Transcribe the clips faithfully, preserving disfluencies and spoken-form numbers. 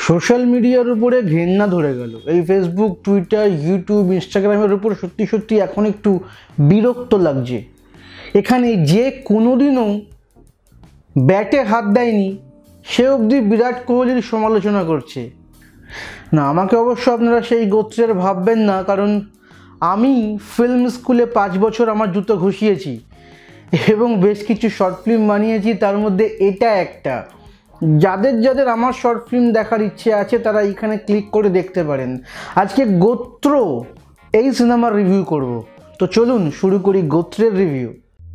Social মিডিয়ার উপরে ঘেন্না ধরে গেল। এই ফেসবুক, টুইটার, ইউটিউব, ইনস্টাগ্রামের উপর সত্যি সত্যি এখন একটু বিরক্ত লাগছে। এখানে যে কোনোদিনও ব্যাটে হাত দেয়নি সে অবধি বিরাট কোহলির সমালোচনা করছে। না, আমাকে অবশ্য আপনারা সেই গোত্রের ভাববেন না, কারণ আমি ফিল্ম স্কুলে পাঁচ বছর আমার জুতো ঘষিয়েছি এবং বেশ কিছু শর্ট ফিল্ম বানিয়েছি, তার মধ্যে এটা একটা। যাদের যাদের আমার শর্ট ফিল্ম দেখার ইচ্ছে আছে তারা এখানে ক্লিক করে দেখতে পারেন। আজকে গোত্র এই সিনেমার রিভিউ করব, তো চলুন শুরু করি গোত্রের রিভিউ।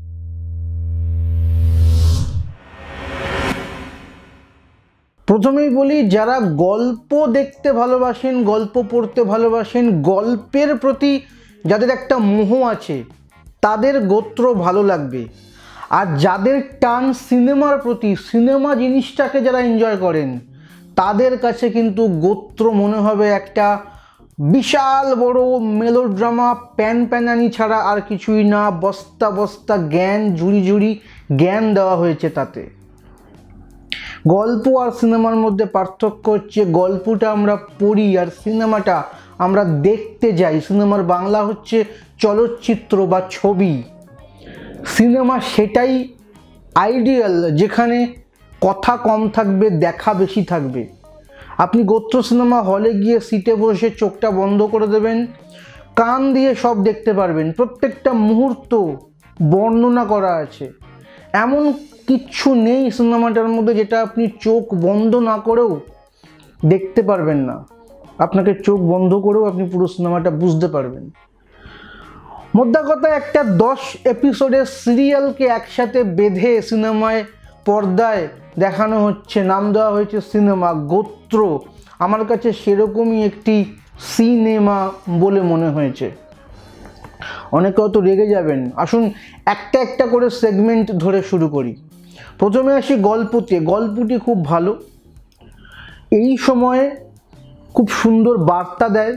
প্রথমেই বলি, যারা গল্প দেখতে ভালোবাসেন, গল্প পড়তে ভালোবাসেন, গল্পের প্রতি যাদের একটা মোহ আছে তাদের গোত্র ভালো লাগবে। আর যাদের টান সিনেমার প্রতি, সিনেমা জিনিসটাকে যারা এনজয় করেন তাদের কাছে কিন্তু গোত্র মনে হবে একটা বিশাল বড় মেলোড্রামা, প্যান প্যানানি ছাড়া আর কিছুই না। বস্তা বস্তা জ্ঞান, ঝুড়ি ঝুড়ি জ্ঞান দেওয়া হয়েছে তাতে। গল্প আর সিনেমার মধ্যে পার্থক্য হচ্ছে গল্পটা আমরা পড়ি আর সিনেমাটা আমরা দেখতে যাই। সিনেমার বাংলা হচ্ছে চলচ্চিত্র বা ছবি। সিনেমা সেটাই আইডিয়াল, যেখানে কথা কম থাকবে, দেখা বেশি থাকবে। আপনি গোত্র সিনেমা হলে গিয়ে সিটে বসে চোখটা বন্ধ করে দেবেন, কান দিয়ে সব দেখতে পারবেন, প্রত্যেকটা মুহূর্ত বর্ণনা করা আছে। এমন কিচ্ছু নেই সিনেমাটার মধ্যে যেটা আপনি চোখ বন্ধ না করেও দেখতে পারবেন না। আপনাকে চোখ বন্ধ করেও আপনি পুরো সিনেমাটা বুঝতে পারবেন। মোদ্দা কথা, একটা দশ এপিসোডের সিরিয়ালকে একসাথে বেঁধে সিনেমায় পর্দায় দেখানো হচ্ছে, নাম দেওয়া হয়েছে সিনেমা গোত্র। আমার কাছে সেরকমই একটি সিনেমা বলে মনে হয়েছে। অনেকে হয়তো রেগে যাবেন, আসুন একটা একটা করে সেগমেন্ট ধরে শুরু করি। প্রথমে আসি গল্পতে। গল্পটি খুব ভালো, এই সময়ে খুব সুন্দর বার্তা দেয়।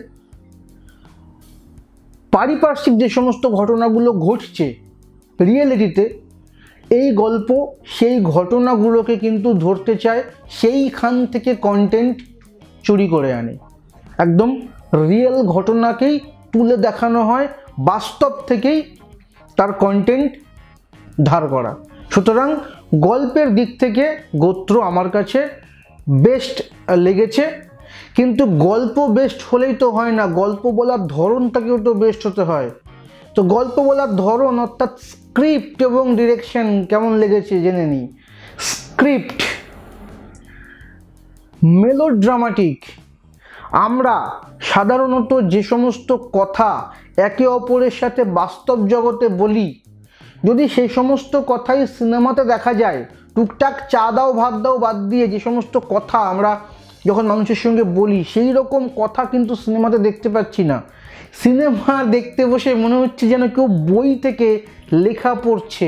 পারিপার্শ্বিক যে সমস্ত ঘটনাগুলো ঘটছে রিয়েলিটিতে, এই গল্প সেই ঘটনাগুলোকে কিন্তু ধরতে চায়, সেইখান থেকে কন্টেন্ট চুরি করে আনে। একদম রিয়েল ঘটনাকেই তুলে দেখানো হয়, বাস্তব থেকেই তার কন্টেন্ট ধার করা। সুতরাং গল্পের দিক থেকে গোত্র আমার কাছে বেস্ট লেগেছে। কিন্তু গল্প বেস্ট হলেই তো হয় না, গল্প বলার ধরনটাকেও তো বেস্ট হতে হয়। তো গল্প বলার ধরন অর্থাৎ স্ক্রিপ্ট এবং ডিরেকশন কেমন লেগেছে জেনে নিই। Script melodramatic. আমরা সাধারণত যে সমস্ত কথা একে অপরের সাথে বাস্তব জগতে বলি, যদি সেই সমস্ত কথাই সিনেমাতে দেখা যায়, টুকটাক চা দাও ভাত দাও বাদ দিয়ে যে সমস্ত কথা আমরা যখন মানুষের সঙ্গে বলি, সেই রকম কথা কিন্তু সিনেমাতে দেখতে পাচ্ছি না। সিনেমা দেখতে বসে মনে হচ্ছে যেন কেউ বই থেকে লেখা পড়ছে।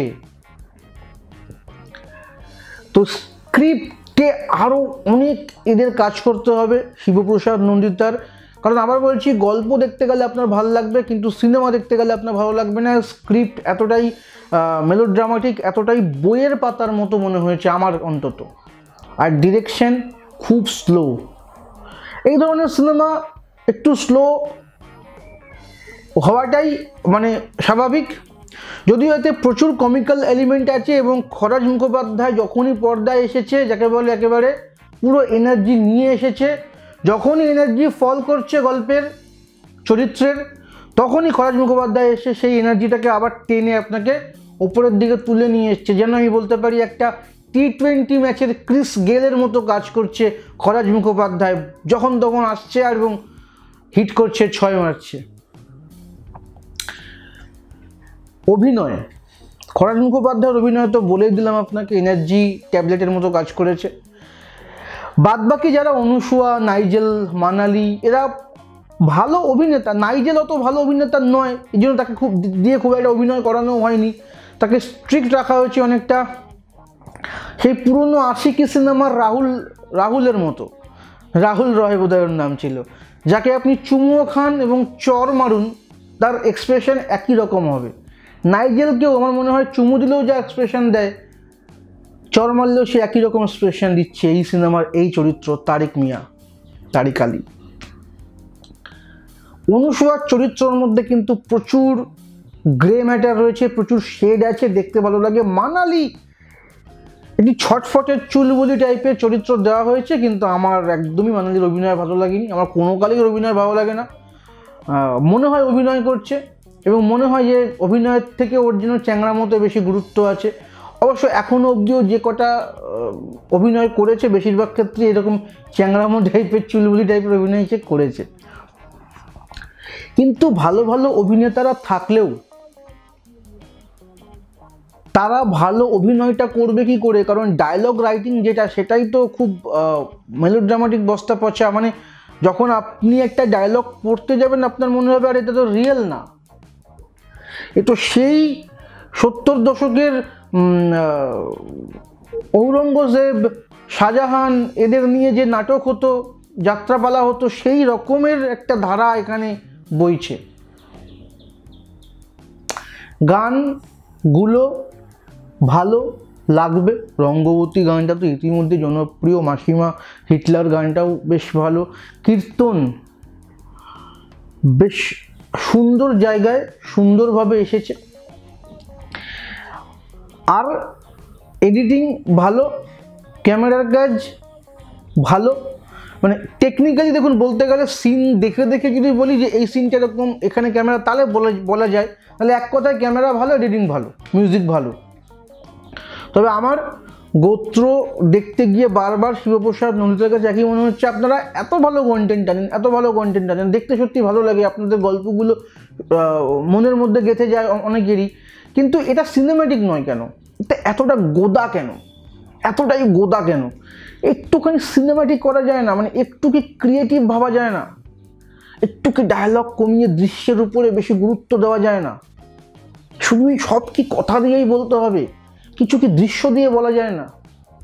তো স্ক্রিপ্টে আরও অনেক এদের কাজ করতে হবে শিবপ্রসাদ নন্দিতার। কারণ আবার বলছি, গল্প দেখতে গেলে আপনার ভালো লাগবে, কিন্তু সিনেমা দেখতে গেলে আপনার ভালো লাগবে না। স্ক্রিপ্ট এতটাই মেলোড্রামাটিক, এতটাই বইয়ের পাতার মতো মনে হয়েছে আমার অন্তত। আর ডিরেকশন খুব স্লো। এই ধরনের সিনেমা একটু স্লো হওয়াটাই মানে স্বাভাবিক, যদিও এতে প্রচুর কমিক্যাল এলিমেন্ট আছে। এবং খরাজ মুখোপাধ্যায় যখনই পর্দায় এসেছে, যাকে বলে একেবারে পুরো এনার্জি নিয়ে এসেছে। যখনই এনার্জি ফল করছে গল্পের চরিত্রের, তখনই খরাজ মুখোপাধ্যায় এসে সেই এনার্জিটাকে আবার টেনে আপনাকে ওপরের দিকে তুলে নিয়ে এসছে। যেন আমি বলতে পারি একটা টি টোয়েন্টি ম্যাচের ক্রিস গেলের মতো কাজ করছে খরাজ মুখোপাধ্যায়, যখন তখন আসছে আর এবং হিট করছে, ছয় মারছে। অভিনয়, খরাজ মুখোপাধ্যায়ের অভিনয় তো বলেই দিলাম আপনাকে, এনার্জি ট্যাবলেটের মতো কাজ করেছে। বাদবাকি যারা অনুসুয়া, নাইজেল, মানালি, এরা ভালো অভিনেতা। নাইজেল অত ভালো অভিনেতা নয়, এই জন্য তাকে খুব দিয়ে খুব একটা অভিনয় করানো হয়নি। তাকে স্ট্রিক্ট রাখা হয়েছে অনেকটা, সেই পুরনো আশিকি সিনেমার রাহুল রাহুলের মতো। রাহুল রয় বোধহয় নাম ছিল, যাকে আপনি চুমুও খান এবং চর মারুন তার এক্সপ্রেশন একই রকম হবে। নাইজেলকেও আমার মনে হয় চুমু দিলেও যা এক্সপ্রেশন দেয়, চর মারলেও সে একই রকম এক্সপ্রেশন দিচ্ছে এই সিনেমার এই চরিত্র তারিক মিয়া। তারই কালি। অনুসূয়ার চরিত্রের মধ্যে কিন্তু প্রচুর গ্রে ম্যাটার রয়েছে, প্রচুর শেড আছে, দেখতে ভালো লাগে। মানালি একটি ছটফটের চুলবুলি টাইপের চরিত্র দেওয়া হয়েছে, কিন্তু আমার একদমই মানালির অভিনয় ভালো লাগেনি। আমার কোনো কালের অভিনয় ভালো লাগে না। মনে হয় অভিনয় করছে এবং মনে হয় যে অভিনয়ের থেকে ওর জন্য চ্যাংড়া মতো বেশি গুরুত্ব আছে। অবশ্য এখনও অবধিও যে কটা অভিনয় করেছে বেশিরভাগ ক্ষেত্রে এরকম চ্যাংড়ামো টাইপের চুলবুলি টাইপের অভিনয় সে করেছে। কিন্তু ভালো ভালো অভিনেতারা থাকলেও তারা ভালো অভিনয়টা করবে কি করে? কারণ ডায়লগ রাইটিং যেটা, সেটাই তো খুব মেলোড্রামাটিক বস্তা পচা। মানে যখন আপনি একটা ডায়লগ পড়তে যাবেন আপনার মনে হবে আর এটা তো রিয়েল না, এ তো সেই সত্তর দশকের ঔরঙ্গজেব, শাহজাহান এদের নিয়ে যে নাটক হতো, যাত্রাপালা হতো, সেই রকমের একটা ধারা এখানে বইছে। গানগুলো ভালো লাগবে। রঙ্গবতী গানটা তো ইতিমধ্যে জনপ্রিয়, মাসিমা হিটলার গানটাও বেশ ভালো। কীর্তন বেশ সুন্দর জায়গায় সুন্দরভাবে এসেছে, আর এডিটিং ভালো, ক্যামেরার কাজ ভালো। মানে টেকনিক্যালি দেখুন, বলতে গেলে সিন দেখে দেখে যদি বলি যে এই সিনটা এরকম এখানে ক্যামেরা, তাহলে বলা বলা যায়। তাহলে এক কথায় ক্যামেরা ভালো, এডিটিং ভালো, মিউজিক ভালো। তবে আমার গোত্র দেখতে গিয়ে বারবার শিবপ্রসাদ নন্দিতার কাছে একই মনে হচ্ছে, আপনারা এত ভালো কন্টেন্ট আনেন, এত ভালো কন্টেন্ট আনেন, দেখতে সত্যি ভালো লাগে, আপনাদের গল্পগুলো মনের মধ্যে গেঁথে যায় অনেকেরই, কিন্তু এটা সিনেম্যাটিক নয় কেন? এটা এতটা গোদা কেন? এতটাই গোদা কেন? একটুখানি সিনেম্যাটিক করা যায় না? মানে একটু কি ক্রিয়েটিভ ভাবা যায় না? একটু কি ডায়লগ কমিয়ে দৃশ্যের উপরে বেশি গুরুত্ব দেওয়া যায় না? শুধুই সব কি কথা দিয়েই বলতে হবে? কিছু কি দৃশ্য দিয়ে বলা যায় না?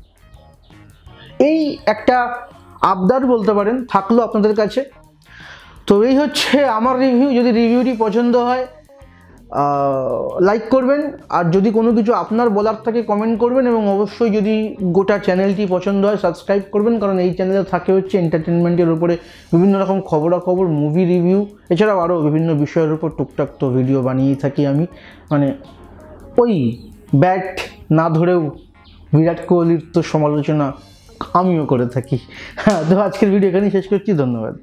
এই একটা আবদার বলতে পারেন থাকলো আপনাদের কাছে। তো এই হচ্ছে আমার রিভিউ। যদি রিভিউটি পছন্দ হয় লাইক করবেন, আর যদি কোনো কিছু আপনার বলার থাকে কমেন্ট করবেন, এবং অবশ্যই যদি গোটা চ্যানেলটি পছন্দ হয় সাবস্ক্রাইব করবেন, কারণ এই চ্যানেলে থাকে হচ্ছে এন্টারটেনমেন্টের উপরে বিভিন্ন রকম খবরাখবর, মুভি রিভিউ, এছাড়াও আরও বিভিন্ন বিষয়ের উপর টুকটাক তো ভিডিও বানিয়েই থাকি আমি। মানে ওই ব্যাট না ধরেও বিরাট কোহলির তো সমালোচনা আমিও করে থাকি। হ্যাঁ, তো আজকের ভিডিও এখানেই শেষ করছি। ধন্যবাদ।